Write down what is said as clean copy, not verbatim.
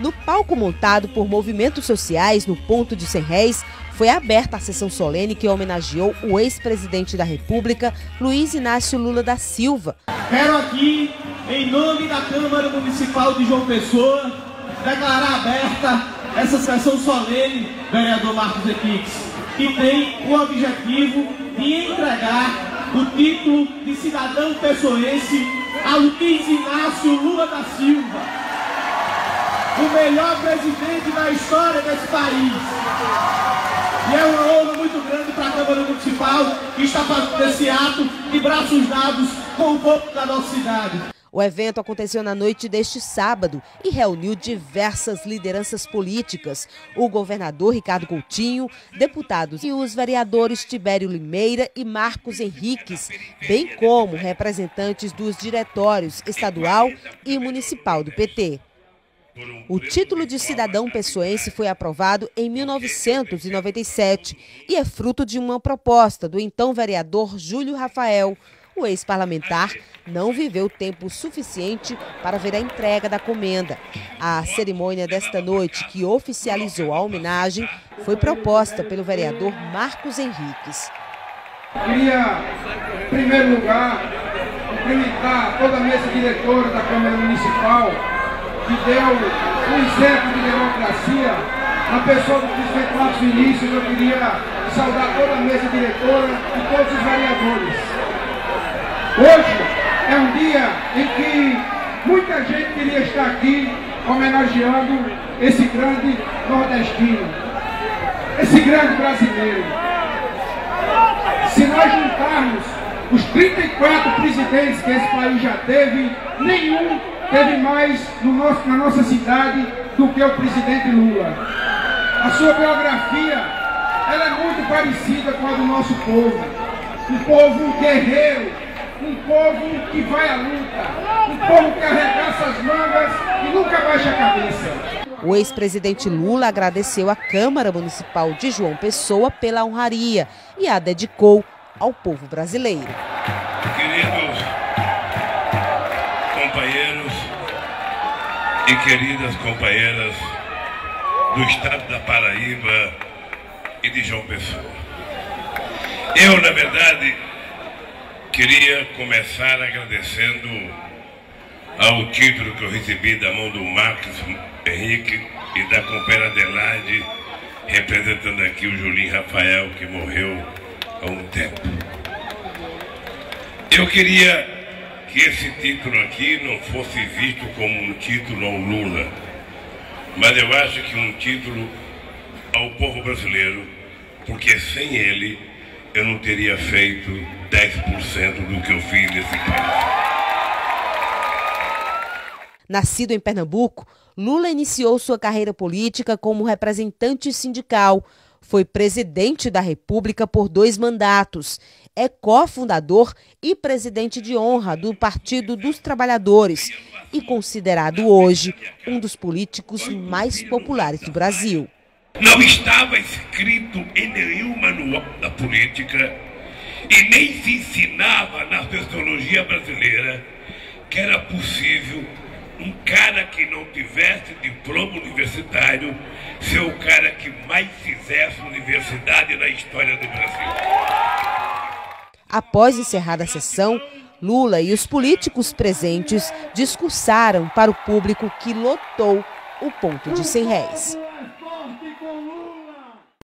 No palco montado por movimentos sociais no ponto de 100 réis, foi aberta a sessão solene que homenageou o ex-presidente da República, Luiz Inácio Lula da Silva. Quero aqui, em nome da Câmara Municipal de João Pessoa, declarar aberta essa sessão solene, vereador Marcos Henriques, que tem o objetivo de entregar o título de cidadão pessoense a Luiz Inácio Lula da Silva, o melhor presidente da história desse país. E é uma honra muito grande para a Câmara Municipal, que está fazendo esse ato de braços dados com o povo da nossa cidade. O evento aconteceu na noite deste sábado e reuniu diversas lideranças políticas. O governador Ricardo Coutinho, deputados e os vereadores Tibério Limeira e Marcos Henriques, bem como representantes dos diretórios estadual e municipal do PT. O título de cidadão pessoense foi aprovado em 1997 e é fruto de uma proposta do então vereador Júlio Rafael. O ex-parlamentar não viveu tempo suficiente para ver a entrega da comenda. A cerimônia desta noite, que oficializou a homenagem, foi proposta pelo vereador Marcos Henriques. Queria, em primeiro lugar, cumprimentar toda a mesa diretora da Câmara Municipal, que deu um exemplo de democracia. Na pessoa do presidente Marcos Vinícius, eu queria saudar toda a mesa diretora e todos os vereadores. Hoje é um dia em que muita gente queria estar aqui homenageando esse grande nordestino, esse grande brasileiro. Se nós juntarmos os 34 presidentes que esse país já teve, nenhum teve mais na nossa cidade do que o presidente Lula. A sua biografia, ela é muito parecida com a do nosso povo. Um povo guerreiro, um povo que vai à luta, um povo que arregaça as mangas e nunca baixa a cabeça. O ex-presidente Lula agradeceu à Câmara Municipal de João Pessoa pela honraria e a dedicou ao povo brasileiro. Queridos companheiros e queridas companheiras do estado da Paraíba e de João Pessoa, eu, na verdade, queria começar agradecendo ao título que eu recebi da mão do Marcos Henrique e da companheira Adelaide, representando aqui o Julinho Rafael, que morreu há um tempo. Eu queria que esse título aqui não fosse visto como um título ao Lula, mas eu acho que um título ao povo brasileiro, porque sem ele eu não teria feito 10% do que eu fiz nesse país. Nascido em Pernambuco, Lula iniciou sua carreira política como representante sindical. Foi presidente da República por 2 mandatos. É cofundador e presidente de honra do Partido dos Trabalhadores e considerado hoje um dos políticos mais populares do Brasil. Não estava escrito em nenhum manual da política e nem se ensinava na sociologia brasileira que era possível um cara que não tivesse diploma universitário ser o cara que mais fizesse universidade na história do Brasil. Após encerrada a sessão, Lula e os políticos presentes discursaram para o público que lotou o ponto de 100 réis.